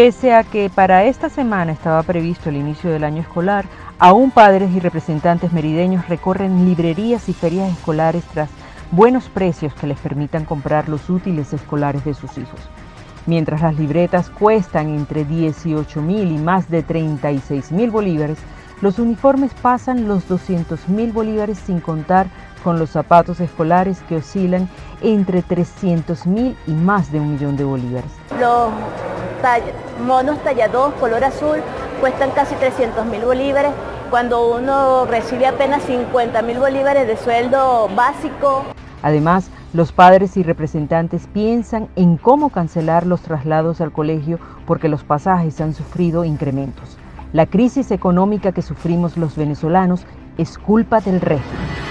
Pese a que para esta semana estaba previsto el inicio del año escolar, aún padres y representantes merideños recorren librerías y ferias escolares tras buenos precios que les permitan comprar los útiles escolares de sus hijos. Mientras las libretas cuestan entre 18.000 y más de 36.000 bolívares, los uniformes pasan los 200.000 bolívares, sin contar con los zapatos escolares que oscilan entre 300.000 y más de 1.000.000 de bolívares. Los monos talla 2 color azul cuestan casi 300.000 bolívares, cuando uno recibe apenas 50.000 bolívares de sueldo básico. Además, los padres y representantes piensan en cómo cancelar los traslados al colegio porque los pasajes han sufrido incrementos. La crisis económica que sufrimos los venezolanos es culpa del régimen.